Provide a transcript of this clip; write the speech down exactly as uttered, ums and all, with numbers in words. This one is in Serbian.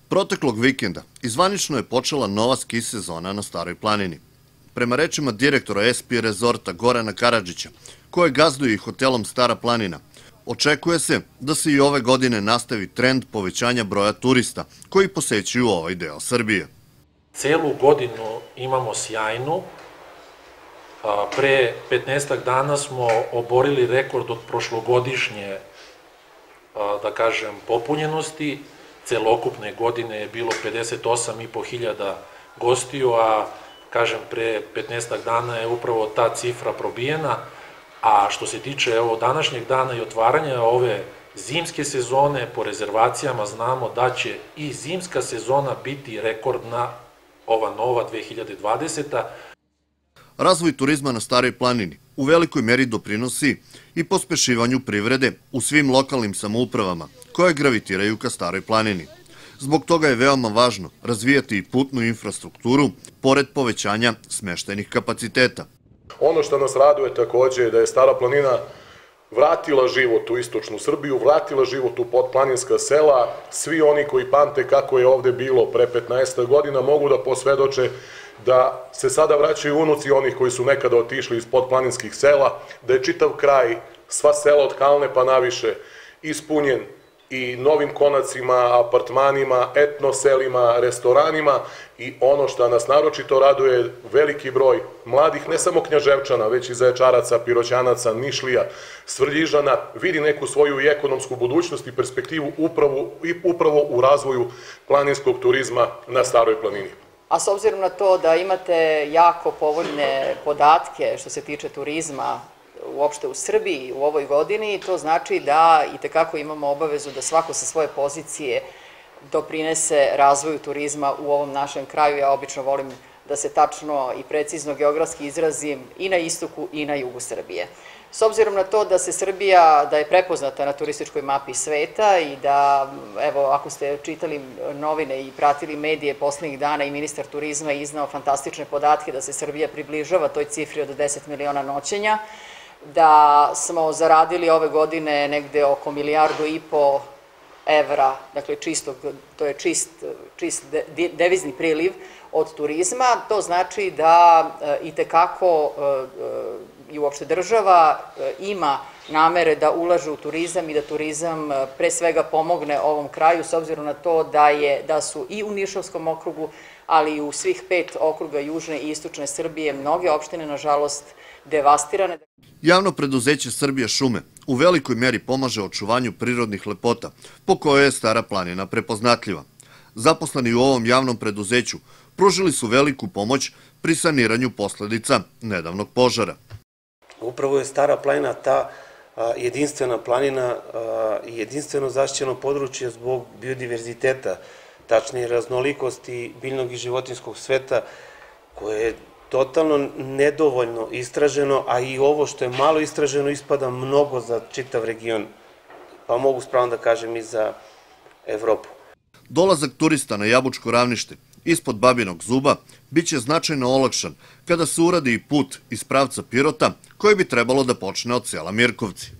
Proteklog vikenda izvanično je počela nova ski sezona na Staroj planini. Prema rečima direktora S P Rezorta Gorana Karadžića, koje gazduje i hotelom Stara planina, očekuje se da se i ove godine nastavi trend povećanja broja turista koji posećuju ovaj deo Srbije. Celu godinu imamo sjajnu. Pre petnaestak dana smo oborili rekord od prošlogodišnje, da kažem, popunjenosti. Celokupne godine je bilo pedeset osam i po hiljada gostiju, a kažem pre petnaestak dana je upravo ta cifra probijena. A što se tiče evo današnjeg dana i otvaranja ove zimske sezone, po rezervacijama znamo da će i zimska sezona biti rekordna, ova nova dve hiljade dvadeseta. Razvoj turizma na Staroj planini u velikoj meri doprinosi i pospešivanju privrede u svim lokalnim samoupravama koje gravitiraju ka Staroj planini. Zbog toga je veoma važno razvijati i putnu infrastrukturu pored povećanja smeštajnih kapaciteta. Ono što nas raduje takođe je da je Stara planina vratila život u istočnu Srbiju, vratila život u podplaninska sela. Svi oni koji pamte kako je ovde bilo pre petnaestak godina mogu da posvedoče da se sada vraćaju unuci onih koji su nekada otišli iz podplaninskih sela, da je čitav kraj, sva sela od Kalne pa naviše, ispunjen i novim konacima, apartmanima, etno selima, restoranima i ono što nas naročito raduje, veliki broj mladih, ne samo Knjaževčana, već i Zaječaraca, Piroćanaca, Nišlija, Svrljižana, vidi neku svoju i ekonomsku budućnost i perspektivu upravo, upravo u razvoju planinskog turizma na Staroj planini. A s obzirom na to da imate jako povoljne podatke što se tiče turizma uopšte u Srbiji u ovoj godini, to znači da itekako imamo obavezu da svako sa svoje pozicije doprinese razvoju turizma u ovom našem kraju. Ja obično volim da se tačno i precizno geografski izrazim i na istoku i na jugu Srbije. S obzirom na to da se Srbija, da je prepoznata na turističkoj mapi sveta i da, evo, ako ste čitali novine i pratili medije poslednjih dana i ministar turizma je iznao fantastične podatke da se Srbija približava toj cifri od deset miliona noćenja, da smo zaradili ove godine negde oko milijardu i po evra, dakle čistog, to je čist, čist devizni priliv od turizma, to znači da itekako i uopšte država ima namere da ulaže u turizam i da turizam pre svega pomogne ovom kraju, s obzirom na to da, je, da su i u Nišavskom okrugu, ali i u svih pet okruga južne i istočne Srbije mnoge opštine, nažalost, devastirane. Javno preduzeće Srbija šume u velikoj meri pomaže očuvanju prirodnih lepota, po kojoj je Stara planina prepoznatljiva. Zaposleni u ovom javnom preduzeću pružili su veliku pomoć pri saniranju posledica nedavnog požara. Upravo je Stara planina ta jedinstvena planina i jedinstveno zaštićeno područje zbog biodiverziteta, tačnije raznolikosti biljnog i životinjskog sveta, koje je totalno nedovoljno istraženo, a i ovo što je malo istraženo ispada mnogo za čitav region, pa mogu spravno da kažem i za Evropu. Dolazak turista na Jabučko ravnište ispod Babinog zuba biće značajno olakšan kada se uradi i put iz pravca Pirota koji bi trebalo da počne od sela Mirkovci.